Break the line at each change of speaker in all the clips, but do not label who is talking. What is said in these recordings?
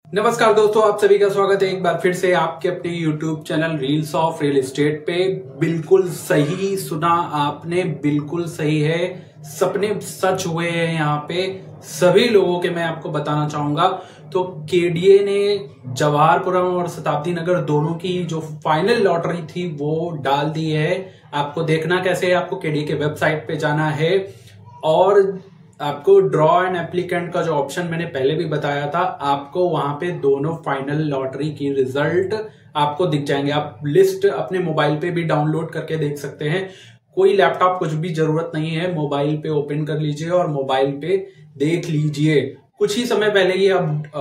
नमस्कार दोस्तों, आप सभी का स्वागत है एक बार फिर से आपके अपने YouTube channel reels of real estate पे। बिल्कुल सही सुना आपने, बिल्कुल सही है। सपने सच हुए हैं यहाँ पे सभी लोगों के। मैं आपको बताना चाहूंगा तो केडीए ने जवाहरपुरम और शताब्दी नगर दोनों की जो फाइनल लॉटरी थी वो डाल दी है। आपको देखना कैसे है, आपको केडीए के वेबसाइट पे जाना है और आपको ड्रॉ एंड एप्लीकेंट का जो ऑप्शन मैंने पहले भी बताया था, आपको वहां पे दोनों फाइनल लॉटरी की रिजल्ट आपको दिख जाएंगे। आप लिस्ट अपने मोबाइल पे भी डाउनलोड करके देख सकते हैं। कोई लैपटॉप कुछ भी जरूरत नहीं है, मोबाइल पे ओपन कर लीजिए और मोबाइल पे देख लीजिए। कुछ ही समय पहले ये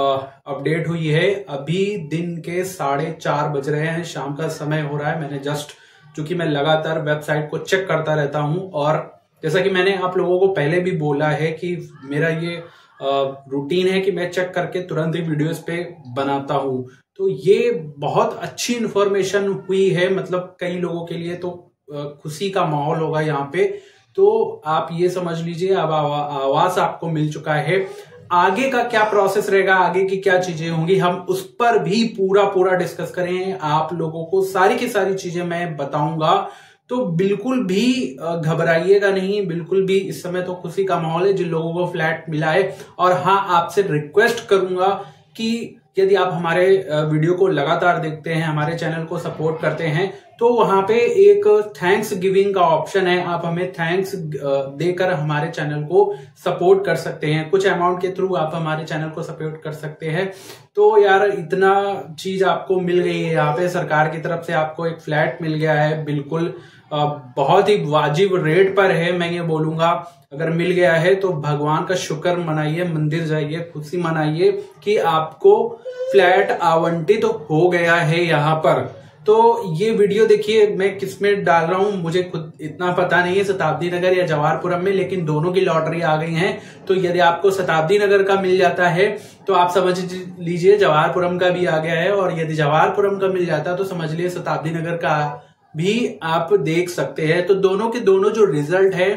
अपडेट हुई है। अभी दिन के 4:30 बज रहे हैं, शाम का समय हो रहा है। मैंने जस्ट, चूंकि मैं लगातार वेबसाइट को चेक करता रहता हूं और जैसा कि मैंने आप लोगों को पहले भी बोला है कि मेरा ये रूटीन है कि मैं चेक करके तुरंत ही वीडियोस पे बनाता हूं। तो ये बहुत अच्छी इंफॉर्मेशन हुई है, मतलब कई लोगों के लिए तो खुशी का माहौल होगा यहाँ पे। तो आप ये समझ लीजिए, अब आवाज आपको मिल चुका है। आगे का क्या प्रोसेस रहेगा, आगे की क्या चीजें होंगी, हम उस पर भी पूरा डिस्कस करें। आप लोगों को सारी की सारी चीजें मैं बताऊंगा, तो बिल्कुल भी घबराइएगा नहीं। बिल्कुल भी इस समय तो खुशी का माहौल है जिन लोगों को फ्लैट मिला है। और हाँ, आपसे रिक्वेस्ट करूंगा कि यदि आप हमारे वीडियो को लगातार देखते हैं, हमारे चैनल को सपोर्ट करते हैं, तो वहां पे एक थैंक्स गिविंग का ऑप्शन है। आप हमें थैंक्स देकर हमारे चैनल को सपोर्ट कर सकते हैं। कुछ अमाउंट के थ्रू आप हमारे चैनल को सपोर्ट कर सकते हैं। तो यार, इतना चीज आपको मिल गई है यहाँ पे, सरकार की तरफ से आपको एक फ्लैट मिल गया है। बिल्कुल बहुत ही वाजिब रेट पर है। मैं ये बोलूंगा, अगर मिल गया है तो भगवान का शुक्र मनाइए, मंदिर जाइए, खुशी मनाइए कि आपको फ्लैट आवंटित हो गया है यहाँ पर। तो ये वीडियो देखिए, मैं किसमें डाल रहा हूं मुझे खुद इतना पता नहीं है, शताब्दी नगर या जवाहरपुरम में, लेकिन दोनों की लॉटरी आ गई है। तो यदि आपको शताब्दी नगर का मिल जाता है तो आप समझ लीजिए जवाहरपुरम का भी आ गया है, और यदि जवाहरपुरम का मिल जाता है तो समझ लीजिए शताब्दी नगर का भी आप देख सकते हैं। तो दोनों के दोनों जो रिजल्ट है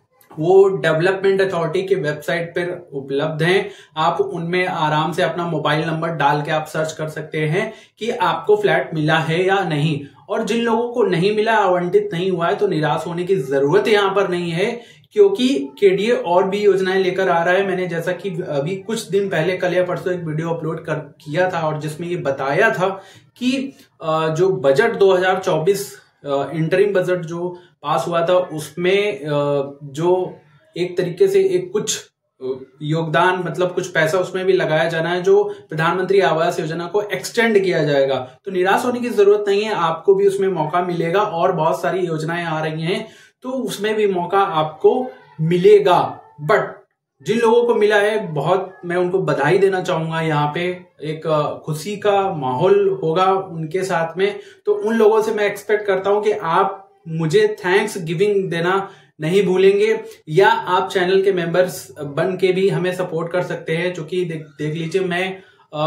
वो डेवलपमेंट अथॉरिटी के वेबसाइट पर उपलब्ध हैं। आप उनमें आराम से अपना मोबाइल नंबर डाल के आप सर्च कर सकते हैं कि आपको फ्लैट मिला है या नहीं। और जिन लोगों को नहीं मिला, आवंटित नहीं हुआ है, तो निराश होने की जरूरत यहां पर नहीं है, क्योंकि केडीए और भी योजनाएं लेकर आ रहा है। मैंने जैसा कि अभी कुछ दिन पहले, कल या परसों, एक वीडियो अपलोड किया था और जिसमें ये बताया था कि जो बजट 2024 इंटरिम बजट जो पास हुआ था, उसमें जो एक तरीके से एक कुछ योगदान, मतलब कुछ पैसा उसमें भी लगाया जाना है, जो प्रधानमंत्री आवास योजना को एक्सटेंड किया जाएगा। तो निराश होने की जरूरत नहीं है, आपको भी उसमें मौका मिलेगा। और बहुत सारी योजनाएं आ रही हैं तो उसमें भी मौका आपको मिलेगा। बट जिन लोगों को मिला है, बहुत मैं उनको बधाई देना चाहूंगा। यहाँ पे एक खुशी का माहौल होगा उनके साथ में। तो उन लोगों से मैं एक्सपेक्ट करता हूं कि आप मुझे थैंक्स गिविंग देना नहीं भूलेंगे, या आप चैनल के मेंबर्स बन के भी हमें सपोर्ट कर सकते हैं। क्योंकि देख लीजिए, मैं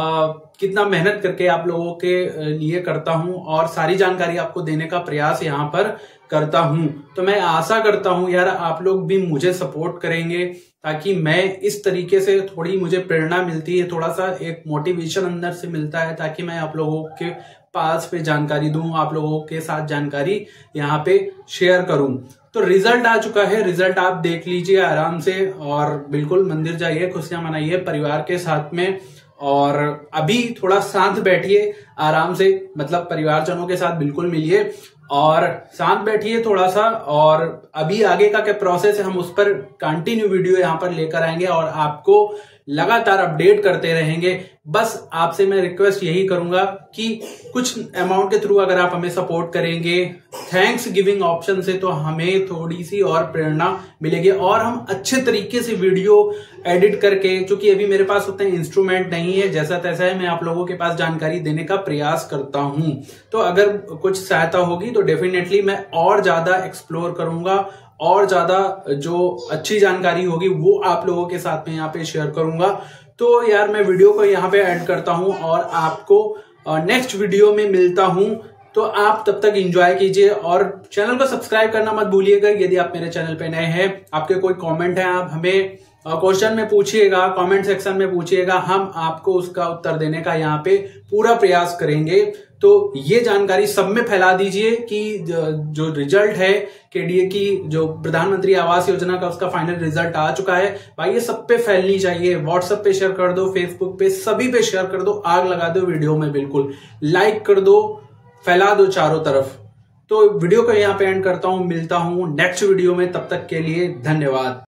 कितना मेहनत करके आप लोगों के लिए करता हूं और सारी जानकारी आपको देने का प्रयास यहाँ पर करता हूं। तो मैं आशा करता हूं यार, आप लोग भी मुझे सपोर्ट करेंगे, ताकि मैं इस तरीके से, थोड़ी मुझे प्रेरणा मिलती है, थोड़ा सा एक मोटिवेशन अंदर से मिलता है, ताकि मैं आप लोगों के पास पे जानकारी दूं, आप लोगों के साथ जानकारी यहाँ पे शेयर करूं। तो रिजल्ट आ चुका है, रिजल्ट आप देख लीजिए आराम से, और बिल्कुल मंदिर जाइए, खुशियां मनाइए परिवार के साथ में। और अभी थोड़ा शांत बैठिए आराम से, मतलब परिवारजनों के साथ बिल्कुल मिलिए और शांत बैठिए थोड़ा सा। और अभी आगे का क्या प्रोसेस है, हम उस पर कंटिन्यू वीडियो यहाँ पर लेकर आएंगे और आपको लगातार अपडेट करते रहेंगे। बस आपसे मैं रिक्वेस्ट यही करूंगा कि कुछ अमाउंट के थ्रू अगर आप हमें सपोर्ट करेंगे थैंक्स गिविंग ऑप्शन से, तो हमें थोड़ी सी और प्रेरणा मिलेगी और हम अच्छे तरीके से वीडियो एडिट करके, क्योंकि अभी मेरे पास उतने इंस्ट्रूमेंट नहीं है, जैसा तैसा है, मैं आप लोगों के पास जानकारी देने का प्रयास करता हूं। तो अगर कुछ सहायता होगी तो डेफिनेटली मैं और ज्यादा एक्सप्लोर करूंगा, और ज्यादा जो अच्छी जानकारी होगी वो आप लोगों के साथ में यहाँ पे शेयर करूंगा। तो यार, मैं वीडियो को यहाँ पे एंड करता हूं और आपको नेक्स्ट वीडियो में मिलता हूं। तो आप तब तक एंजॉय कीजिए और चैनल को सब्सक्राइब करना मत भूलिएगा। यदि आप मेरे चैनल पे नए हैं, आपके कोई कमेंट है, आप हमें क्वेश्चन में पूछिएगा, कमेंट सेक्शन में पूछिएगा, हम आपको उसका उत्तर देने का यहाँ पे पूरा प्रयास करेंगे। तो ये जानकारी सब में फैला दीजिए कि जो रिजल्ट है केडीए की, जो प्रधानमंत्री आवास योजना का, उसका फाइनल रिजल्ट आ चुका है भाई, ये सब पे फैलनी चाहिए। व्हाट्सएप पे शेयर कर दो, फेसबुक पे, सभी पे शेयर कर दो, आग लगा दो वीडियो में, बिल्कुल लाइक कर दो, फैला दो चारों तरफ। तो वीडियो को यहाँ पे एंड करता हूं, मिलता हूं नेक्स्ट वीडियो में, तब तक के लिए धन्यवाद।